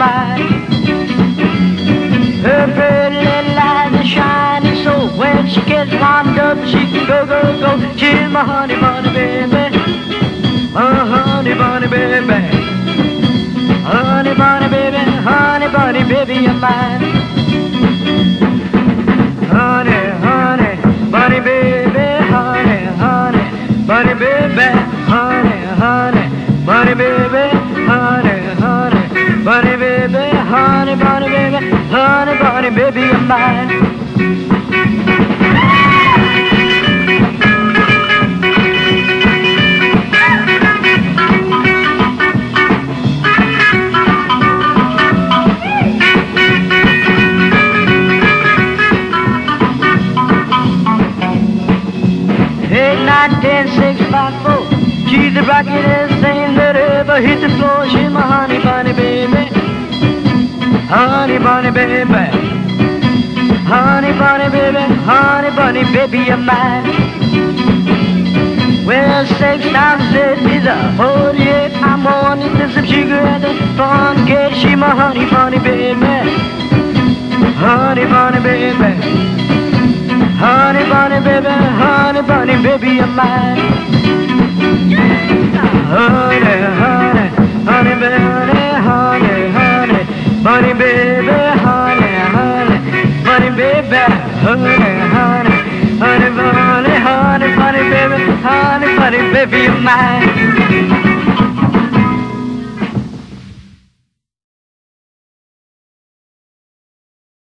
mine. Her pretty little eyes are shining so when she gets wound up she can go, go, go. She's my honey bunny baby, my honey bunny baby, honey bunny baby of mine. Honey, honey, bunny baby, honey, honey, bunny baby, honey, honey, bunny baby, honey, honey, bunny baby, honey, bunny baby, honey, bunny baby of mine. Eight, 9, 10, 6, 5, 4. She's the rockiest thing that ever hit the floor. She's my honey bunny baby, honey bunny baby, honey bunny baby, honey bunny baby of mine. Well, 6 times 8 is a 48. I'm wanting to some sugar at the front gate. She's my honey bunny baby, honey bunny baby, honey bunny baby, honey bunny baby of mine. Honey, honey, honey baby, honey, honey, bunny baby, honey, honey, bunny baby, honey, honey, honey, honey, honey, bunny baby, honey, bunny baby of mine.